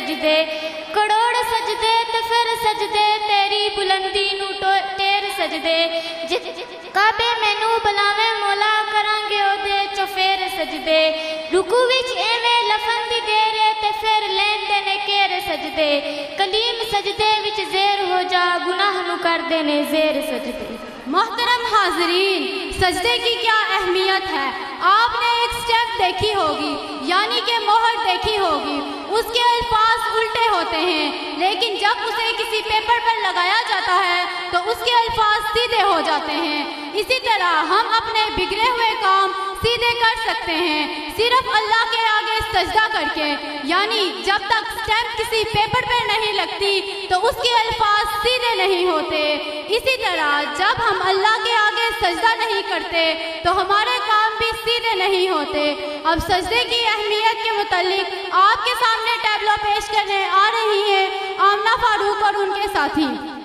سجدے کروڑ سجدے تے پھر سجدے تیری بلندی نو ٹیر سجدے کعبے مینوں بلاویں مولا کراں گے او دے چوفیر سجدے رکوع وچ ایویں لفن دی دیر تے پھر لیندے نے کیر سجدے کلیم سجدے وچ زیر ہو جا گناہ نو کردے نے زیر سجدے۔ محترم حاضرین، سجدے کی کیا اہمیت ہے آپ نے ایک سٹیپ دیکھی ہوگی، یعنی کہ مہر دیکھی ہوگی، اس کے الفاظ الٹے ہوتے ہیں لیکن جب اسے کسی پیپر پر لگایا جاتا ہے تو اس کے الفاظ سیدھے ہو جاتے ہیں۔ اسی طرح ہم اپنے بگڑے ہوئے کام سیدھے کر سکتے ہیں صرف اللہ کے آگے سجدہ کر کے، یعنی جب تک سٹیمپ کسی پیپر پر نہیں لگتی تو اس کے الفاظ سیدھے نہیں ہوتے۔ اسی طرح جب ہم اللہ کے آگے سجدہ نہیں کرتے تو ہمارے کام بھی سیدھے نہیں ہوتے۔ اب سجدے کی اہمیت کے متعلق آپ کے سامنے ٹیبلو پیش کرنے آ رہی ہیں آمنہ فاروق اور ان کے ساتھی۔